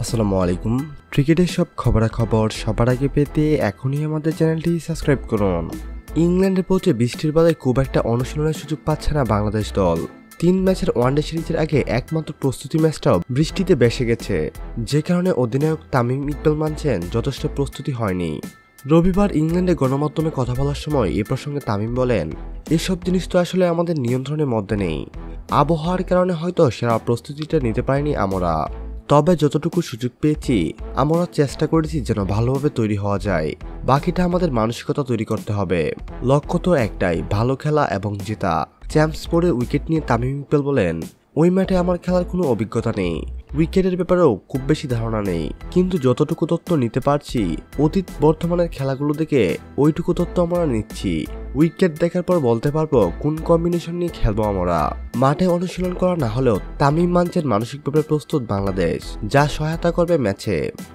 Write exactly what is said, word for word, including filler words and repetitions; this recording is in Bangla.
আসসালামু আলাইকুম। ক্রিকেটের সব খবরাখবর সবার আগে পেতে এখনই আমাদের চ্যানেলটি সাবস্ক্রাইব করুন। ইংল্যান্ডে পৌঁছে বৃষ্টির বাধায় খুব একটা অনুশীলনের সুযোগ পাচ্ছে না বাংলাদেশ দল। তিন ম্যাচের ওয়ানডে সিরিজের আগে একমাত্র প্রস্তুতি ম্যাচটাও বৃষ্টিতে ভেসে গেছে, যে কারণে অধিনায়ক তামিম ইকবাল মানছেন যথেষ্ট প্রস্তুতি হয়নি। রবিবার ইংল্যান্ডে গণমাধ্যমে কথা বলার সময় এ প্রসঙ্গে তামিম বলেন, এসব জিনিস তো আসলে আমাদের নিয়ন্ত্রণের মধ্যে নেই। আবহাওয়ার কারণে হয়তো সেরা প্রস্তুতিটা নিতে পারিনি আমরা, তবে যতটুকু সুযোগ পেয়েছি আমরা চেষ্টা করেছি যেন ভালোভাবে তৈরি হওয়া যায়। বাকিটা আমাদের মানসিকতা তৈরি করতে হবে। লক্ষ্য তো একটাই, ভালো খেলা এবং জেতা। চ্যাম্পস পরে উইকেট নিয়ে তামিম ইকবাল বলেন, ওই মাঠে আমার খেলার কোনো অভিজ্ঞতা নেই, উইকেটের ব্যাপারেও খুব বেশি ধারণা নেই, কিন্তু যতটুকু তথ্য নিতে পারছি অতীত বর্তমানের খেলাগুলো দেখে ওইটুকু তথ্য আমরা নিচ্ছি। উইকেট দেখার পর বলতে পারবো কোন কম্বিনেশন নিয়ে খেলবো আমরা। মাঠে অনুশীলন করা না হলেও তামিম মানছেন মানসিকভাবে প্রস্তুত বাংলাদেশ, যা সহায়তা করবে ম্যাচে।